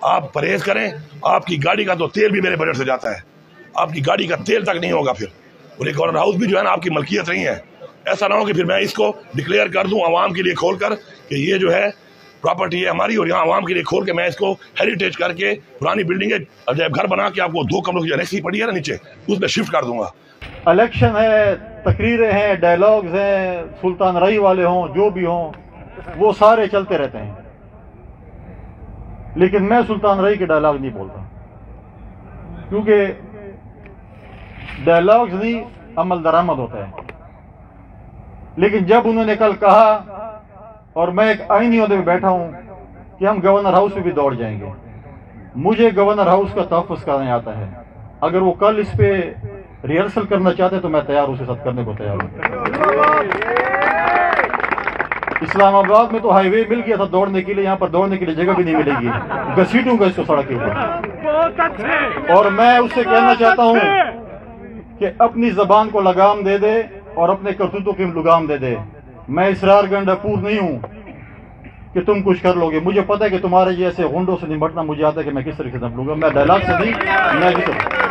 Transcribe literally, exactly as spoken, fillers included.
آپ پرہیز کریں. آپ کی گاڑی کا تو تیل بھی میرے بجٹ سے جاتا ہے, آپ کی گاڑی کا تیل تک نہیں ہوگا. پھر اور یہ گورنر ہاؤس بھی جو ہے نا آپ کی ملکیت نہیں ہے. ایسا نہ ہو کہ پھر میں اس کو ڈکلیئر کر دوں عوام کے لیے کھول کر کہ یہ جو ہے پراپرٹی ہے ہماری, اور یہاں عوام کے لیے کھول کے میں اس کو ہیریٹیج کر کے پرانی بلڈنگ ہے عجائب گھر بنا کے آپ کو دو کمروں کی انیکسی پڑی ہے نا نیچے, اس میں شفٹ کر دوں گا. الیکشن ہے, تقریریں ہیں, ڈائلاگز ہیں, سلطان رائی والے ہوں جو بھی ہوں, وہ سارے چلتے رہتے ہیں. لیکن میں سلطان رائی کے ڈائلاگ نہیں بولتا, کیونکہ ڈائلاگز نہیں عمل درآمد ہوتا ہے. لیکن جب انہوں نے کل کہا, اور میں ایک آئینی عہدے پہ بیٹھا ہوں, کہ ہم گورنر ہاؤس پہ بھی دوڑ جائیں گے, مجھے گورنر ہاؤس کا تحفظ کرنے آتا ہے. اگر وہ کل اس پہ ریہرسل کرنا چاہتے تو میں تیار اس کے ساتھ کرنے کو تیار ہوں. اسلام آباد میں تو ہائی وے مل گیا تھا دوڑنے کے لیے, یہاں پر دوڑنے کے لیے جگہ بھی نہیں ملے گی, گھسیٹوں گا اس کو سڑک کے اوپر. اور میں اس سے کہنا چاہتا ہوں کہ اپنی زبان کو لگام دے دے اور اپنے کرتوتوں کی لگام دے دے. میں اسرار گنڈا پور نہیں ہوں کہ تم کچھ کر لو گے. مجھے پتہ ہے کہ تمہارے جیسے غنڈوں سے نمٹنا مجھے آتا ہے کہ میں کس طریقے سے نمٹوں گا. میں ڈائلاگ سے نہیں, میں